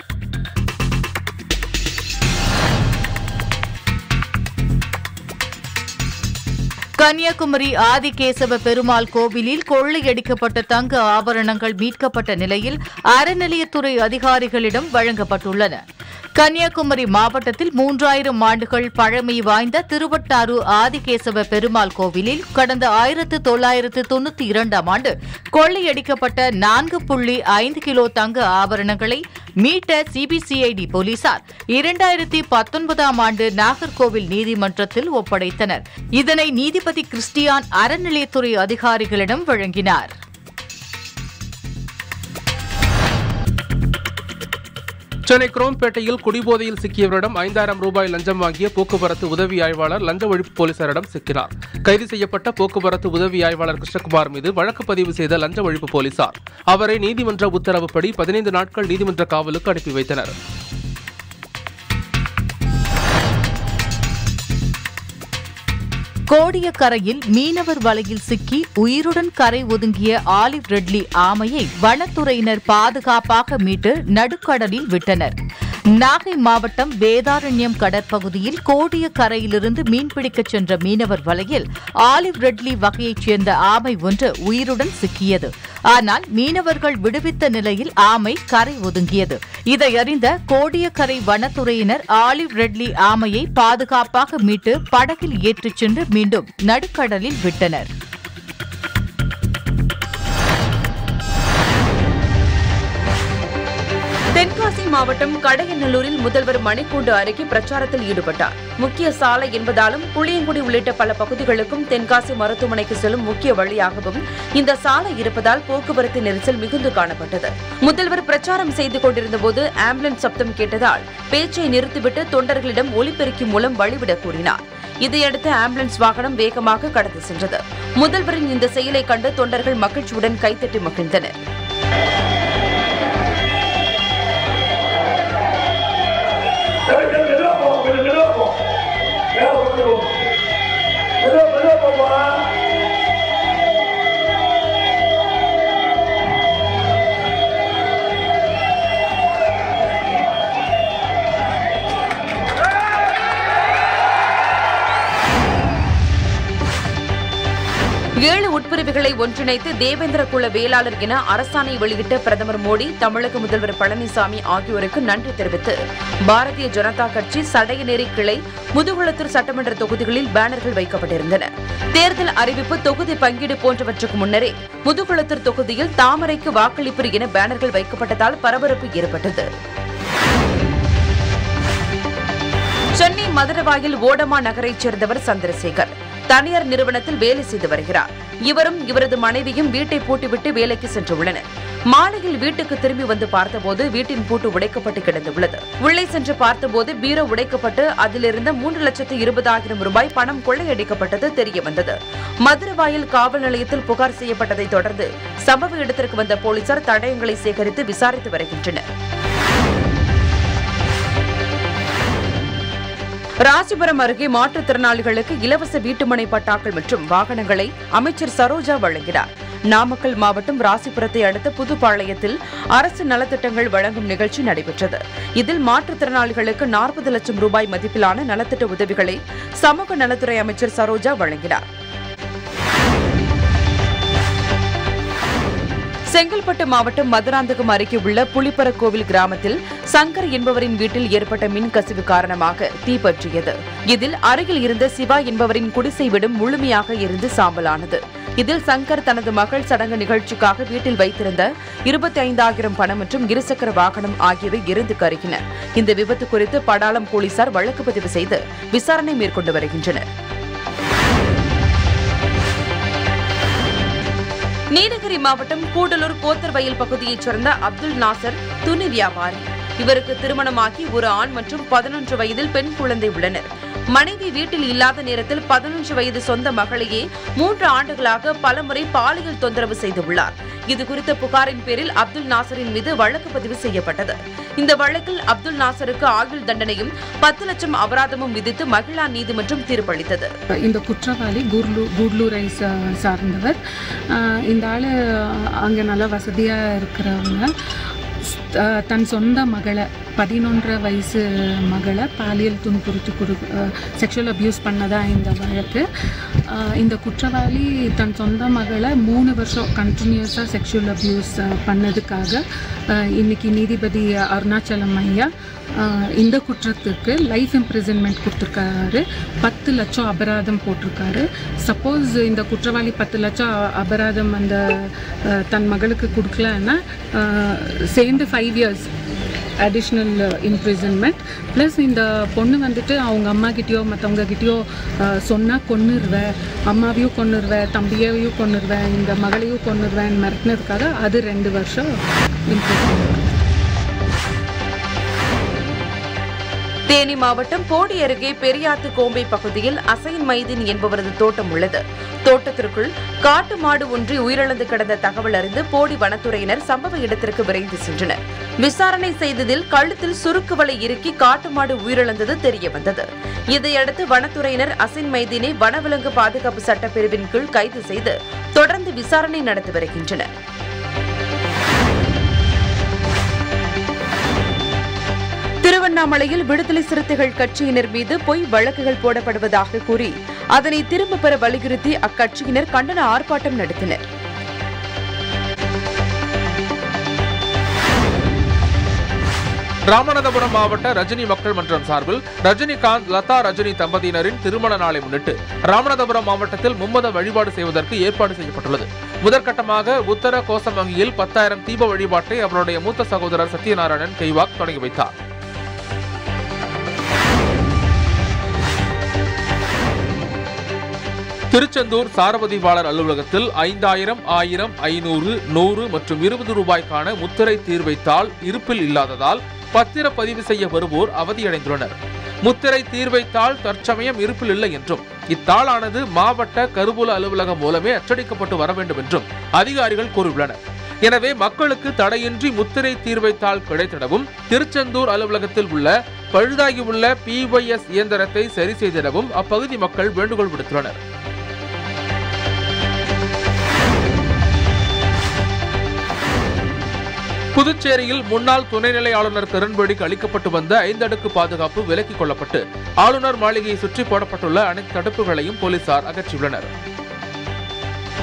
கன்னியாகுமரி ஆதிகேசவ பெருமாள் கோவிலில் கொள்ளையடிக்கப்பட்ட தங்க ஆபரணங்கள் மீட்கப்பட்ட நிலையில் அறநிலையத்துறை அதிகாரிகளிடம் வழங்கப்பட்டுள்ளன. கன்னியாகுமரி மாவட்டத்தில் மூன்றாயிரம் ஆண்டுகள் பழமை வாய்ந்த திருவட்டாறு ஆதிகேசவ பெருமாள் கோவிலில் கடந்த ஆயிரத்து தொள்ளாயிரத்து தொன்னூத்தி இரண்டாம் ஆண்டு கொள்ளையடிக்கப்பட்ட நான்கு புள்ளி ஐந்து கிலோ தங்க ஆபரணங்களை மீட்ட சிபிசிஐடி போலீசார் இரண்டாயிரத்தி பத்தொன்பதாம் ஆண்டு நாகர்கோவில் நீதிமன்றத்தில் ஒப்படைத்தனர். இதனை நீதிபதி கிறிஸ்டியான் அறநிலையத்துறை அதிகாரிகளிடம் வழங்கினார்.
சென்னை குரோம்பேட்டையில் குடிபோதையில் சிக்கியவரிடம் ஐந்தாயிரம் ரூபாய் லஞ்சம் வாங்கிய போக்குவரத்து உதவி ஆய்வாளர் லஞ்ச ஒழிப்பு போலீசாரிடம் சிக்கினார். கைது செய்யப்பட்ட போக்குவரத்து உதவி ஆய்வாளர் கிருஷ்ணகுமார் மீது வழக்கு பதிவு செய்த லஞ்ச ஒழிப்பு போலீசார் அவரை நீதிமன்ற உத்தரவுப்படி பதினைந்து நாட்கள் நீதிமன்ற காவலுக்கு அனுப்பி வைத்தனர்.
கோடியக்கரையில் மீனவர் வலையில் சிக்கி உயிருடன் கரை ஒதுங்கிய ஆலிவ் ரெட்லி ஆமையை வனத்துறையினர் பாதுகாப்பாக மீட்டு நடுக்கடலில் விட்டனர். நாகை மாவட்டம் வேதாரண்யம் கடற்பகுதியில் கோடியக்கரையிலிருந்து மீன்பிடிக்கச் சென்ற மீனவர் வலையில் ஆலிவ் ரெட்லி வகையைச் சேர்ந்த ஆமை ஒன்று உயிருடன் சிக்கியது. ஆனால் மீனவர்கள் விடுவித்த நிலையில் ஆமை கரை ஒதுங்கியது. இதை அறிந்த கோடியக்கரை வனத்துறையினர் ஆலிவ் ரெட்லி ஆமையை பாதுகாப்பாக மீட்டு படகில் ஏற்றிச் சென்று மீண்டும் நடுக்கடலில் விட்டனர்.
தென்காசி மாவட்டம் கடையநல்லூரில் முதல்வர் மணிக்கூண்டு அருகே பிரச்சாரத்தில் ஈடுபட்டார். முக்கிய சாலை என்பதாலும் புளியங்குடி உள்ளிட்ட பல பகுதிகளுக்கும் தென்காசி மருத்துவமனைக்கு செல்லும் முக்கிய வழியாகவும் இந்த சாலை இருப்பதால் போக்குவரத்து நெரிசல் மிகுந்து காணப்பட்டது. முதல்வர் பிரச்சாரம் செய்து கொண்டிருந்த போது ஆம்புலன்ஸ் சப்தம் கேட்டதால் பேச்சை நிறுத்திவிட்டு தொண்டர்களிடம் ஒலிபெருக்கி மூலம் வழிவிட கூறினார். இதையடுத்து ஆம்புலன்ஸ் வாகனம் வேகமாக கடந்து சென்றது. முதல்வரின் இந்த செயலை கண்டு தொண்டர்கள் மகிழ்ச்சியுடன் கைத்தட்டி மகிழ்ந்தனர். ஏழு உட்பிரிவுகளை ஒன்றிணைத்து தேவேந்திர குல வேளாளர் என அரசாணை வெளியிட்ட பிரதமர் மோடி, தமிழக முதல்வர் பழனிசாமி ஆகியோருக்கு நன்றி தெரிவித்து பாரதிய ஜனதா கட்சி சடையநேரி கிளை, முதுகுளத்தூர் சட்டமன்ற தொகுதிகளில் பேனர்கள் வைக்கப்பட்டிருந்தன. தேர்தல் அறிவிப்பு, தொகுதி பங்கீடு போன்றவற்றுக்கு முன்னரே முதுகுளத்தூர் தொகுதியில் தாமரைக்கு வாக்களிப்பு என பேனர்கள் வைக்கப்பட்டதால் பரபரப்பு ஏற்பட்டது. சென்னை மதுரவாயில் ஓடமா நகரைச் சேர்ந்தவர் சந்திரசேகர் தனியார் நிறுவனத்தில் வேலை செய்து வருகிறார். இவரும் இவரது மனைவியும் வீட்டை பூட்டிவிட்டு வேலைக்கு சென்றுள்ளனர். மாலையில் வீட்டுக்கு திரும்பி வந்து பார்த்தபோது வீட்டின் பூட்டு உடைக்கப்பட்டு கிடந்துள்ளது. உள்ளே சென்று பார்த்தபோது பீரோ உடைக்கப்பட்டு அதிலிருந்த மூன்று லட்சத்து இருபதாயிரம் ரூபாய் பணம் கொள்ளையடிக்கப்பட்டது தெரியவந்தது. மதுரவாயில் காவல் நிலையத்தில் புகார் செய்யப்பட்டதை தொடர்ந்து சம்பவ இடத்திற்கு வந்த போலீசார் தடயங்களை சேகரித்து விசாரித்து வருகின்றனர். ராசிபுரம் அருகே மாற்றுத்திறனாளிகளுக்கு இலவச வீட்டுமனை பட்டாக்கள் மற்றும் வாகனங்களை அமைச்சர் சரோஜா வழங்கினார். நாமக்கல் மாவட்டம் ராசிபுரத்தை அடுத்த புதுப்பாளையத்தில் அரசு நலத்திட்டங்கள் வழங்கும் நிகழ்ச்சி நடைபெற்றது. இதில் மாற்றுத்திறனாளிகளுக்கு நாற்பது லட்சம் ரூபாய் மதிப்பிலான நலத்திட்ட உதவிகளை சமூக நலத்துறை அமைச்சர் சரோஜா வழங்கினார். செங்கல்பட்டு மாவட்டம் மதுராந்தகம் அருகே உள்ள புலிப்பரக்கோவில் கிராமத்தில் சங்கர் என்பவரின் வீட்டில் ஏற்பட்ட மின் கசிவு காரணமாக தீப்பற்றியது. இதில் அருகில் இருந்த சிவா என்பவரின் குடிசை வீடும் முழுமையாக எரிந்து சாம்பலானது. இதில் சங்கர் தனது மகள் சடங்கு நிகழ்ச்சிக்காக வீட்டில் வைத்திருந்த இருபத்தி ஐந்தாயிரம் பணம் மற்றும் இருசக்கர வாகனம் ஆகியவை எரிந்து கருகின. இந்த விபத்து குறித்து படாளம் போலீசார் வழக்கு பதிவு செய்து விசாரணை மேற்கொண்டு வருகின்றனர். நீலகிரி மாவட்டம் கூடலூர் கோத்தர்வயல் பகுதியைச் சேர்ந்த அப்துல் நாசர் துணி வியாபாரி. இவருக்கு திருமணமாகி ஒரு ஆண் மற்றும் பதினொன்று வயதில் பெண் குழந்தை உள்ளனர். மனைவி வீட்டில் இல்லாத நேரத்தில் பதினொன்று வயது சொந்த மகளையே மூன்று ஆண்டுகளாக பலமுறை பாலியல் தொந்தரவு செய்துள்ளார். இதுகுறித்த புகாரின் பேரில் அப்துல் நாசரின் மீது வழக்கு பதிவு செய்யப்பட்டது. இந்த வழக்கில் அப்துல் நாசருக்கு ஆயுள் தண்டனையும் பத்து லட்சம் அபராதமும் விதித்து மகிழா நீதிமன்றம் தீர்ப்பளித்தது.
இந்த குற்றவாளி கூடலூரை சார்ந்தவர். இந்த ஆளு அங்கே நல்லா வசதியா இருக்கிறவங்க தன் சொந்த மகளை பதினொன்றரை வயசு மகளை பாலியல் துன்புறுத்தி கொடு செக்ஷுவல் அப்யூஸ் பண்ணதா இந்த வழக்கு. இந்த குற்றவாளி தன் சொந்த மகளை மூணு வருஷம் கண்டினியூஸாக செக்ஷுவல் அப்யூஸ் பண்ணதுக்காக இன்னைக்கு நீதிபதி அருணாச்சலம் ஐயா இந்த குற்றத்துக்கு லைஃப் இம்ப்ரிசன்மெண்ட் கொடுத்துருக்காரு. பத்து லட்சம் அபராதம் போட்டிருக்காரு. சப்போஸ் இந்த குற்றவாளி பத்து லட்சம் அபராதம் அந்த தன் மகளுக்கு கொடுக்கலன்னா சேர்ந்து five years additional imprisonment plus இந்த பொண்ணு வந்துட்டு அவங்க அம்மா கிட்டேயோ மற்றவங்க கிட்டேயோ சொன்னால் கொன்னுருவேன், அம்மாவையும் கொன்னுருவேன், தம்பியையும் கொன்னுருவேன், இந்த மகளையும் கொன்னுருவேன் மிரட்டினதுக்காக அது ரெண்டு வருஷம் இம்ப்ரிசன்மெண்ட்.
தேனி மாவட்டம் போடி அருகே பெரியாத்து கோம்பை பகுதியில் அசைன் மைதீன் என்பவரது தோட்டம் உள்ளது. தோட்டத்திற்குள் காட்டு மாடு ஒன்றி உயிரிழந்து கிடந்த தகவல் அறிந்து போடி வனத்துறையினர் சம்பவ இடத்திற்கு விரைந்து சென்றனர். விசாரணை செய்ததில் கழுத்தில் சுருக்கு வலை இறுக்கி காட்டு மாடு உயிரிழந்தது தெரியவந்தது. இதையடுத்து வனத்துறையினர் அசைன் மைதீனை வனவிலங்கு பாதுகாப்பு சட்டப்பிரிவின் கீழ் கைது செய்து தொடர்ந்து விசாரணை நடத்தி வருகின்றனர். திருவண்ணாமலையில் விடுதலை சிறுத்தைகள் கட்சியினர் மீது பொய் வழக்குகள் போடப்படுவதாக கூறி அதனை திரும்ப பெற வலியுறுத்தி அக்கட்சியினர் கண்டன ஆர்ப்பாட்டம் நடத்தினர்.
ராமநாதபுரம் மாவட்ட ரஜினி மக்கள் மன்றம் சார்பில் ரஜினிகாந்த், லதா ரஜினி தம்பதியினரின் திருமண நாளை முன்னிட்டு ராமநாதபுரம் மாவட்டத்தில் மும்மத வழிபாடு செய்வதற்கு ஏற்பாடு செய்யப்பட்டுள்ளது. முதற்கட்டமாக உத்தர கோசமங்கியில் பத்தாயிரம் தீப வழிபாட்டை அவருடைய மூத்த சகோதரர் சத்யநாராயணன் கெய்வாக் தொடங்கி வைத்தார். திருச்செந்தூர் சாரபதிவாளர் அலுவலகத்தில் ஐந்தாயிரம், ஆயிரம், ஐநூறு, நூறு மற்றும் இருபது ரூபாய்க்கான முத்திரை தீர்வைத்தாள் இருப்பில் இல்லாததால் பத்திரப்பதிவு செய்ய வருவோர் அவதியடைந்துள்ளனர். முத்திரை தீர்வைத்தாள் தற்சமயம் இருப்பில் இல்லை என்றும் இத்தாளானது மாவட்ட கருவூல அலுவலகம் மூலமே அச்சடிக்கப்பட்டு வர வேண்டும் என்றும் அதிகாரிகள் கூறியுள்ளனர். எனவே மக்களுக்கு தடையின்றி முத்திரை தீர்வைத்தாள் கிடைத்திடவும் திருச்செந்தூர் அலுவலகத்தில் உள்ள பழுதாகியுள்ள பி ஒய் எஸ் இயந்திரத்தை சரி செய்திடவும் அப்பகுதி மக்கள் வேண்டுகோள் விடுத்துள்ளனர். புதுச்சேரியில் முன்னாள் துணைநிலை ஆளுநர் கிரண்பேடிக்கு அளிக்கப்பட்டு வந்த ஐந்தடுக்கு பாதுகாப்பு விலக்கிக் கொள்ளப்பட்டு ஆளுநர் மாளிகையை சுற்றி போடப்பட்டுள்ள அனைத்து தடுப்புகளையும் போலீசார் அகற்றியுள்ளனர்.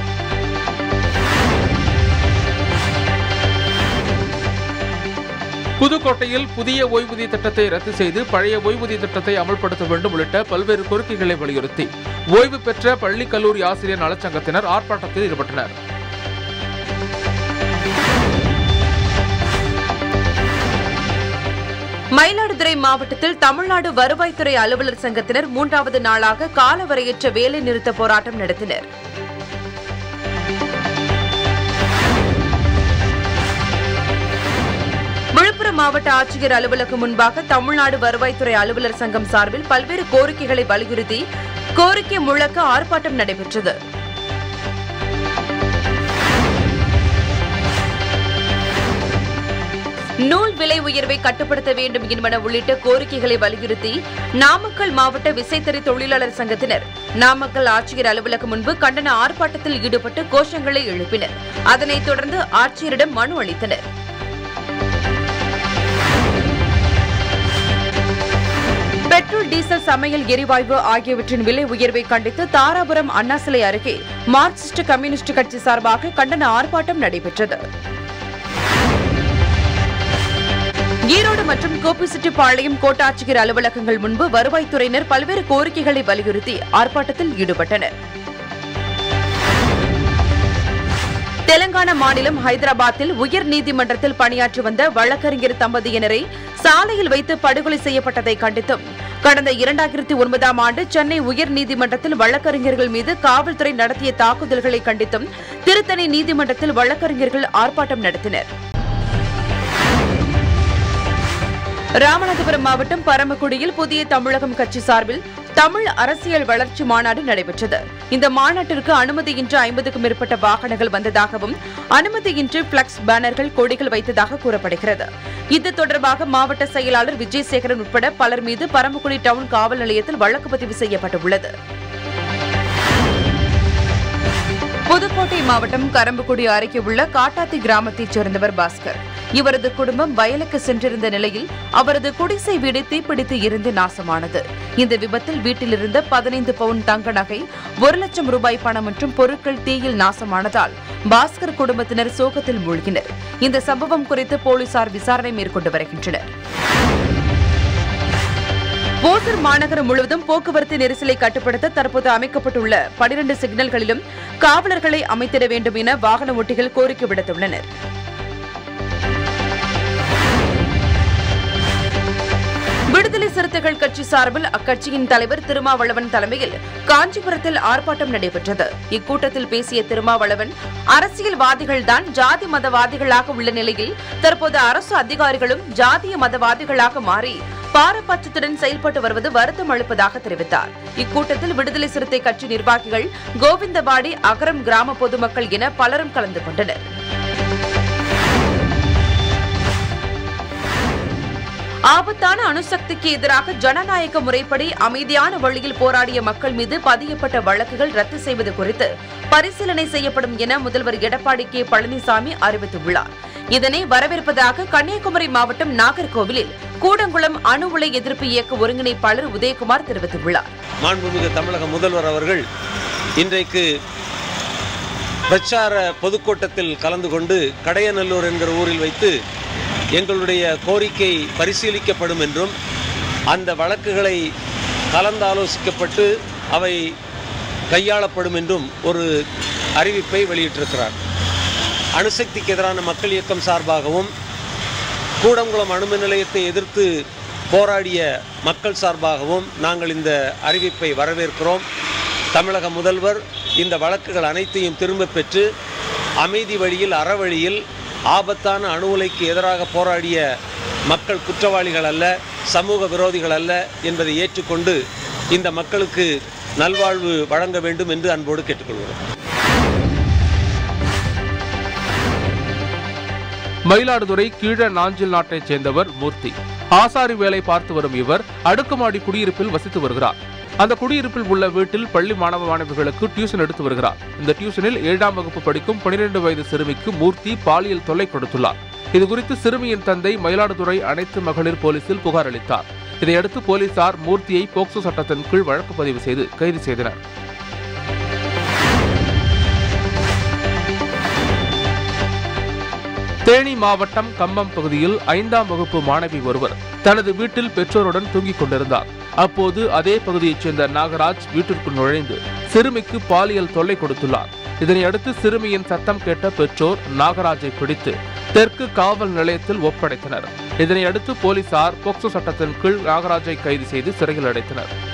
புதுக்கோட்டையில் புதிய ஓய்வூதிய திட்டத்தை ரத்து செய்து பழைய ஓய்வூதிய திட்டத்தை அமல்படுத்த வேண்டும் உள்ளிட்ட பல்வேறு கோரிக்கைகளை வலியுறுத்தி ஓய்வு பெற்ற பள்ளி கல்லூரி ஆசிரியர் நலச்சங்கத்தினர் ஆர்ப்பாட்டத்தில் ஈடுபட்டனர்.
மயிலாடுதுறை மாவட்டத்தில் தமிழ்நாடு வருவாய்த்துறை அலுவலர் சங்கத்தினர் மூன்றாவது நாளாக காலவரையற்ற வேலை நிறுத்த போராட்டம் நடத்தினர். விழுப்புரம் மாவட்ட ஆட்சியர் அலுவலகம் முன்பாக தமிழ்நாடு வருவாய்த்துறை அலுவலர் சங்கம் சார்பில் பல்வேறு கோரிக்கைகளை வலியுறுத்தி கோரிக்கை முழக்க ஆர்ப்பாட்டம் நடைபெற்றது. நூல் விலை உயர்வை கட்டுப்படுத்த வேண்டும் என்பன உள்ளிட்ட கோரிக்கைகளை வலியுறுத்தி நாமக்கல் மாவட்ட விசைத்தறி தொழிலாளர் சங்கத்தினர் நாமக்கல் ஆட்சியர் அலுவலகம் முன்பு கண்டன ஆர்ப்பாட்டத்தில் ஈடுபட்டு கோஷங்களை எழுப்பினர். அதனைத் தொடர்ந்து ஆட்சியரிடம் மனு அளித்தனர். பெட்ரோல், டீசல், சமையல் எரிவாயு ஆகியவற்றின் விலை உயர்வை கண்டித்து தாராபுரம் அண்ணா சிலை அருகே மார்க்சிஸ்ட் கம்யூனிஸ்ட் கட்சி சார்பாக கண்டன ஆர்ப்பாட்டம் நடைபெற்றது. ஈரோடு மற்றும் கோபிச்செட்டிப்பாளையம் கோட்டாட்சியர் அலுவலகங்கள் முன்பு வருவாய்த்துறையினர் பல்வேறு கோரிக்கைகளை வலியுறுத்தி ஆர்ப்பாட்டத்தில் ஈடுபட்டனர். தெலங்கானா மாநிலம் ஹைதராபாத்தில் உயர் நீதிமன்றத்தில் பணியாற்றி வந்த வழக்கறிஞர் தம்பதியினரை சாலையில் வைத்து படுகொலை செய்யப்பட்டதை கண்டித்தும் கடந்த இரண்டாயிரத்தி ஒன்பதாம் ஆண்டு சென்னை உயர்நீதிமன்றத்தில் வழக்கறிஞர்கள் மீது காவல்துறை நடத்திய தாக்குதல்களை கண்டித்தும் திருத்தணி நீதிமன்றத்தில் வழக்கறிஞர்கள் ஆர்ப்பாட்டம் நடத்தினர். ராமநாதபுரம் மாவட்டம் பரமக்குடியில் புதிய தமிழகம் கட்சி சார்பில் தமிழ் அரசியல் வளர்ச்சி மாநாடு நடைபெற்றது. இந்த மாநாட்டிற்கு அனுமதியின்றி ஐம்பதுக்கும் மேற்பட்ட வாகனங்கள் வந்ததாகவும் அனுமதியின்றி பிளக்ஸ், பேனர்கள், கொடிகள் வைத்ததாக கூறப்படுகிறது. இது தொடர்பாக மாவட்ட செயலாளர் விஜயசேகரன் உட்பட பலர் மீது பரமக்குடி டவுன் காவல் நிலையத்தில் வழக்கு பதிவு செய்யப்பட்டுள்ளது. புதுக்கோட்டை மாவட்டம் கரம்பக்குடி அருகே உள்ள காட்டாத்தி கிராமத்தைச் சேர்ந்தவர் பாஸ்கர். இவரது குடும்பம் வயலுக்கு சென்றிருந்த நிலையில் அவரது குடிசை வீடு தீப்பிடித்து எரிந்து நாசமானது. இந்த விபத்தில் வீட்டிலிருந்த பதினைந்து பவுன் தங்க நகை, ஒரு லட்சம் ரூபாய் பணம் மற்றும் பொருட்கள் தீயில் நாசமானதால் பாஸ்கர் குடும்பத்தினர் சோகத்தில் மூழ்கினர். இந்த சம்பவம் குறித்து போலீசார் விசாரணை மேற்கொண்டு வருகின்றனர். ஓசூர் மாநகரம் முழுவதும் போக்குவரத்து நெரிசலை கட்டுப்படுத்த தற்போது அமைக்கப்பட்டுள்ள பனிரண்டு சிக்னல்களிலும் காவலர்களை அமைத்திட வேண்டும் என வாகன ஓட்டிகள் கோரிக்கை விடுத்துள்ளனர். விடுதலை சிறுத்தைகள் கட்சி சார்பில் அக்கட்சியின் தலைவர் திருமாவளவன் தலைமையில் காஞ்சிபுரத்தில் ஆர்ப்பாட்டம் நடைபெற்றது. இக்கூட்டத்தில் பேசிய திருமாவளவன், அரசியல்வாதிகள்தான் ஜாதி மதவாதிகளாக உள்ள நிலையில் தற்போது அரசு அதிகாரிகளும் ஜாதிய மதவாதிகளாக மாறி பாரபட்சத்துடன் செயல்பட்டு வருவது வருத்தம் அளிப்பதாக தெரிவித்தார். இக்கூட்டத்தில் விடுதலை சிறுத்தை கட்சி நிர்வாகிகள், கோவிந்தவாடி, அகரம் கிராம பொதுமக்கள் என பலரும் கலந்து கொண்டனர். ஆபத்தான அணுசக்திக்கு எதிராக ஜனநாயக முறைப்படி அமைதியான வழியில் போராடிய மக்கள் மீது பதியப்பட்ட வழக்குகள் ரத்து செய்வது குறித்து பரிசீலனை செய்யப்படும் என முதல்வர் எடப்பாடி கே பழனிசாமி அறிவித்துள்ளார். இதனை வரவேற்பதாக கன்னியாகுமரி மாவட்டம் நாகர்கோவிலில் கூடங்குளம் அணு உலை எதிர்ப்பு இயக்க ஒருங்கிணைப்பாளர் உதயகுமார் தெரிவித்துள்ளார்.
மாண்புமிகு தமிழக முதல்வர் அவர்கள் இன்றைக்கு பிரச்சார பொதுக்கூட்டத்தில் கலந்து கொண்டு கடையநல்லூர் என்கிற ஊரில் வைத்து எங்களுடைய கோரிக்கை பரிசீலிக்கப்படும் என்றும் அந்த வழக்குகளை கலந்தாலோசிக்கப்பட்டு அவை கையாளப்படும் என்றும் ஒரு அறிவிப்பை வெளியிட்டிருக்கிறார். அணுசக்திக்கு எதிரான மக்கள் இயக்கம் சார்பாகவும் கூடங்குளம் அணுமின் நிலையத்தை எதிர்த்து போராடிய மக்கள் சார்பாகவும் நாங்கள் இந்த அறிவிப்பை வரவேற்கிறோம். தமிழக முதல்வர் இந்த வழக்குகள் அனைத்தையும் திரும்பப் பெற்று அமைதி வழியில், அறவழியில் ஆபத்தான அணு உலைக்கு எதிராக போராடிய மக்கள் குற்றவாளிகள் அல்ல, சமூக விரோதிகள் அல்ல என்பதை ஏற்றுக்கொண்டு இந்த மக்களுக்கு நல்வாழ்வு வழங்க வேண்டும் என்று அன்போடு கேட்டுக்கொள்கிறோம்.
மயிலாடுதுறை கீழ நாஞ்சில் நாட்டைச் சேர்ந்தவர் மூர்த்தி. ஆசாரி வேலை பார்த்து வரும் இவர் அடுக்குமாடி குடியிருப்பில் வசித்து வருகிறார். அந்த குடியிருப்பில் உள்ள வீட்டில் பள்ளி மாணவ மாணவிகளுக்கு டியூஷன் எடுத்து வருகிறார். இந்த டியூஷனில் ஏழாம் வகுப்பு படிக்கும் பனிரெண்டு வயது சிறுமிக்கு மூர்த்தி பாலியல் தொல்லை கொடுத்துள்ளார். இதுகுறித்து சிறுமியின் தந்தை மயிலாடுதுறை அனைத்து மகளிர் போலீசில் புகார் அளித்தார். இதையடுத்து போலீசார் மூர்த்தியை போக்சோ சட்டத்தின் கீழ் வழக்கு பதிவு செய்து கைது செய்தனர். தேனி மாவட்டம் கம்பம் பகுதியில் ஐந்தாம் வகுப்பு மாணவி ஒருவர் தனது வீட்டில் பெற்றோருடன் தூங்கிக் கொண்டிருந்தார். அப்போது அதே பகுதியைச் சேர்ந்த நாகராஜ் வீட்டிற்குள் நுழைந்து சிறுமிக்கு பாலியல் தொல்லை கொடுத்துள்ளார். இதனையடுத்து சிறுமியின் சத்தம் கேட்ட பெற்றோர் நாகராஜை பிடித்து தெற்கு காவல் நிலையத்தில் ஒப்படைத்தனர். இதனையடுத்து போலீசார் போக்சோ சட்டத்தின் கீழ் நாகராஜை கைது செய்து சிறையில் அடைத்தனர்.